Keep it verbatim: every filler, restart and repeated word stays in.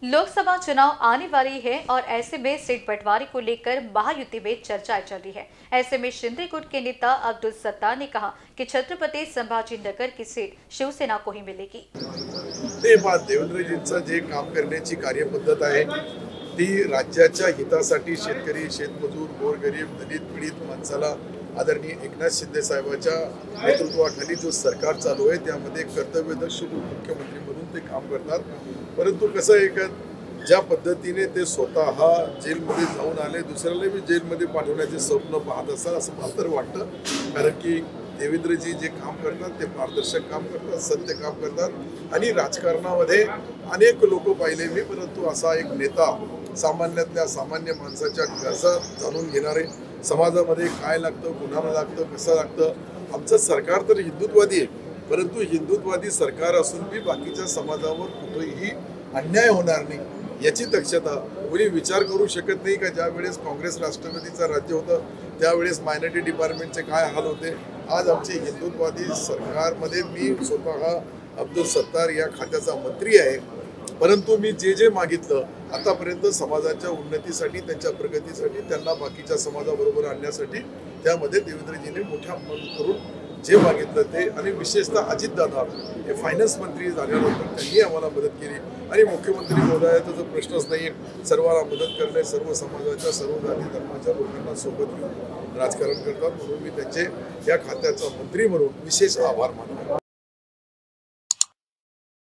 लोकसभा चुनाव आने वाली है और ऐसे में सीट बंटवारे को लेकर महायुति में चर्चाएं चल रही है। ऐसे में शिंदे गुट के नेता अब्दुल सत्तार ने कहा कि छत्रपति संभाजीनगर की सीट शिवसेना को ही मिलेगी। ते देवेंद्रजींचं जे काम करण्याची कार्यपद्धत आहे ती राज्याच्या हितासाठी शेतकरी, शेतमजूर, गोरगरीब, दलित, पीडित माणसाला आदरणीय एकनाथ शिंदे साहेबांच्या नेतृत्वाखाली जो सरकार चालू आहे त्यामध्ये कर्तव्यदक्ष मुख्यमंत्री म्हणून ते काम करतात। परंतु कसं आहे का ज्या पद्धतीने ते स्वतः जेलमध्ये जाऊन आले, दुसऱ्याला भी जेलमध्ये पाठवण्याचे स्वप्न पाहत असतात असं मला तर वाटतं। कारण की देवेंद्रजी जे काम करतात ते पारदर्शक काम करतात, सत्य काम करतात आणि राजकारणामध्ये अनेक लोक पाहिले मी, परंतु असा एक नेता सामान्यातल्या सामान्य माणसाच्या गरजा जाणून घेणारे, समाजामध्ये काय लागतं, कुणाला लागतं, कसं लागतं। आमचं सरकार तर हिंदुत्ववादी आहे, परंतु हिंदुत्ववादी सरकार असून भी बाकीच्या समाजावर कुठेही अन्याय होणार नाही याची दक्षता कोणी विचार करू शकत नाही का। ज्या वेळेस काँग्रेस राष्ट्रवादीचं राज्य होतं त्यावेळेस मायनॉरिटी डिपार्टमेंटचे काय हाल होते। आज आमची हिंदुत्ववादी सरकारमध्ये मी स्वतः अब्दुल सत्तार या खात्याचा मंत्री आहे, परंतु मी जे जे मागितलं आतापर्यंत समाजाच्या उन्नतीसाठी, त्यांच्या प्रगतीसाठी, त्यांना बाकीच्या समाजाबरोबर आणण्यासाठी त्यामध्ये देवेंद्रजीने मोठ्या मन करून जे मागितलं ते, आणि विशेषतः अजितदादा हे फायनान्स मंत्री झाल्यानंतर त्यांनी आम्हाला मदत केली आणि मुख्यमंत्री महोदयाचा जो प्रश्नच नाही, सर्वांना मदत करणे, सर्व समाजाच्या सर्व जाती धर्माच्या लोकांना सोबत घेऊन राजकारण करतात, म्हणून मी त्यांचे या खात्याचा मंत्री म्हणून विशेष आभार मानतो।